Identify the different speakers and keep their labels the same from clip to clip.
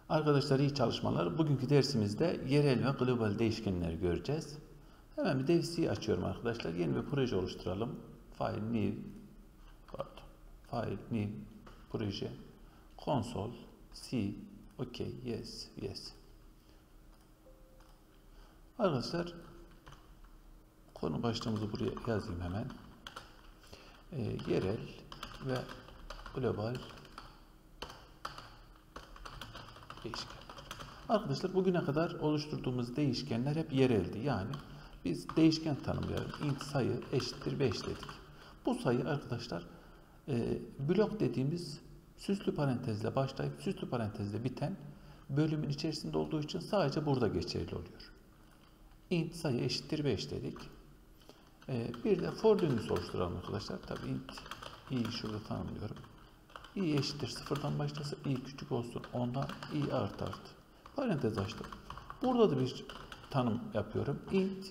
Speaker 1: Arkadaşlar iyi çalışmalar. Bugünkü dersimizde yerel ve global değişkenleri göreceğiz. Hemen bir dev açıyorum arkadaşlar. Yeni bir proje oluşturalım. File new proje console C OK yes. Arkadaşlar konu başlığımızı buraya yazayım hemen. Yerel ve global değişken. Arkadaşlar bugüne kadar oluşturduğumuz değişkenler hep yereldi. Yani biz değişken tanımlayalım. Int sayı eşittir 5 dedik. Bu sayı arkadaşlar blok dediğimiz süslü parantezle başlayıp süslü parantezle biten bölümün içerisinde olduğu için sadece burada geçerli oluyor. Int sayı eşittir 5 dedik. Bir de for döngüsü oluşturalım arkadaşlar. Tabii int i şurada tanımlıyorum. I eşittir sıfırdan başlasa i küçük olsun ondan i artı. Parantez açtım. Burada da bir tanım yapıyorum. Int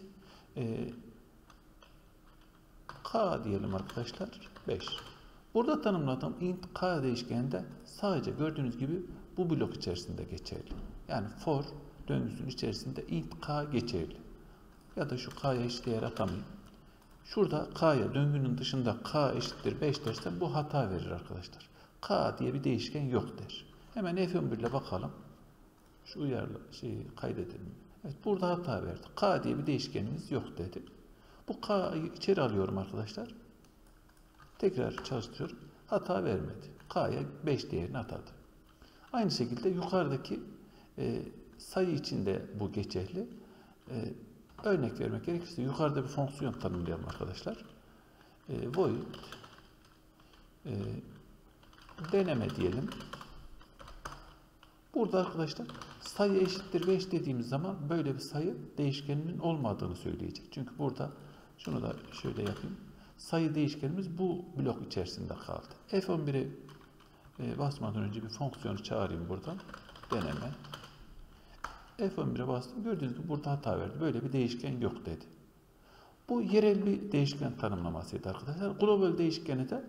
Speaker 1: k diyelim arkadaşlar 5. Burada tanımladığım int k değişkeninde sadece gördüğünüz gibi bu blok içerisinde geçerli. Yani for döngüsünün içerisinde int k geçerli. Ya da şu k'ya eşit değer atamayayım. Şurada k'ya döngünün dışında k eşittir 5 dersem bu hata verir arkadaşlar. K diye bir değişken yok der. Hemen F11 ile bakalım. Şu uyarlı şeyi kaydedelim. Evet burada hata verdi. K diye bir değişkenimiz yok dedi. Bu K'yı içeri alıyorum arkadaşlar. Tekrar çalıştırıyorum. Hata vermedi. K'ya 5 değerini atadı. Aynı şekilde yukarıdaki sayı içinde bu geçerli. Örnek vermek gerekirse yukarıda bir fonksiyon tanımlayalım arkadaşlar. Void deneme diyelim. Burada arkadaşlar sayı eşittir 5 dediğimiz zaman böyle bir sayı değişkeninin olmadığını söyleyecek. Çünkü burada şunu da şöyle yapayım. Sayı değişkenimiz bu blok içerisinde kaldı. F11'e basmadan önce bir fonksiyonu çağırayım buradan. Deneme. F11'e bastım. Gördüğünüz gibi burada hata verdi. Böyle bir değişken yok dedi. Bu yerel bir değişken tanımlamasıydı arkadaşlar. Global değişkeni de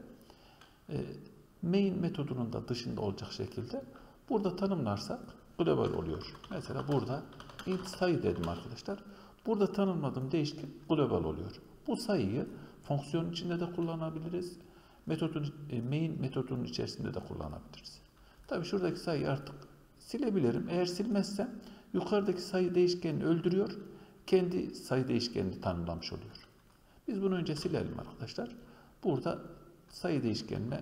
Speaker 1: main metodunun da dışında olacak şekilde burada tanımlarsak global oluyor. Mesela burada int sayı dedim arkadaşlar. Burada tanımladığım değişken global oluyor. Bu sayıyı fonksiyonun içinde de kullanabiliriz. Main metodunun içerisinde de kullanabiliriz. Tabi şuradaki sayıyı artık silebilirim. Eğer silmezsem yukarıdaki sayı değişkenini öldürüyor. Kendi sayı değişkenini tanımlamış oluyor. Biz bunu önce silelim arkadaşlar. Burada sayı değişkenine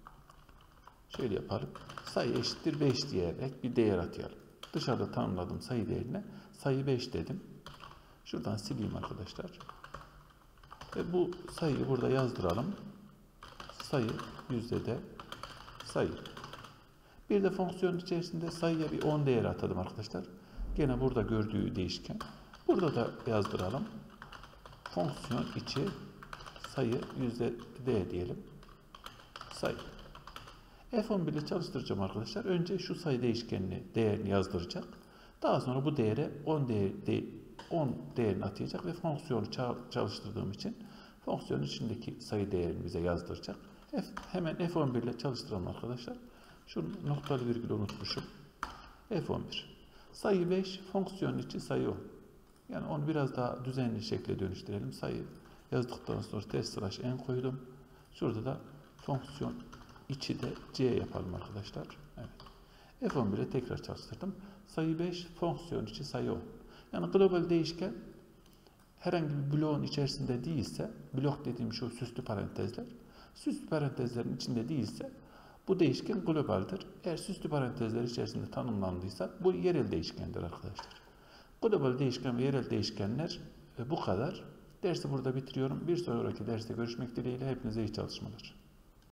Speaker 1: şöyle yapalım. Sayı eşittir 5 diyerek bir değer atayalım. Dışarıda tanımladığım sayı değerine sayı 5 dedim. Şuradan sileyim arkadaşlar. Ve bu sayıyı burada yazdıralım. Sayı yüzdede sayı. Bir de fonksiyon içerisinde sayıya bir 10 değer atadım arkadaşlar. Gene burada gördüğü değişken. Burada da yazdıralım. Fonksiyon içi sayı %d diyelim. Sayı. F11 ile çalıştıracağım arkadaşlar. Önce şu sayı değerini yazdıracak. Daha sonra bu değere 10 değerini atayacak ve fonksiyonu çalıştırdığım için fonksiyonun içindeki sayı değerini bize yazdıracak. Hemen F11 ile çalıştıralım arkadaşlar. Şu noktalı virgülü unutmuşum. F11. Sayı 5, fonksiyonun içi sayı 10. Yani onu biraz daha düzenli şekilde dönüştürelim. Sayı yazdıktan sonra test/n koydum. Şurada da fonksiyon içi de c yapalım arkadaşlar. Evet. F11'e tekrar çalıştırdım. Sayı 5, fonksiyon içi sayı 10. Yani global değişken herhangi bir bloğun içerisinde değilse, blok dediğim şu süslü parantezler, süslü parantezlerin içinde değilse bu değişken globaldir. Eğer süslü parantezler içerisinde tanımlandıysa bu yerel değişkendir arkadaşlar. Global değişken ve yerel değişkenler bu kadar. Dersi burada bitiriyorum. Bir sonraki derste görüşmek dileğiyle hepinize iyi çalışmalar.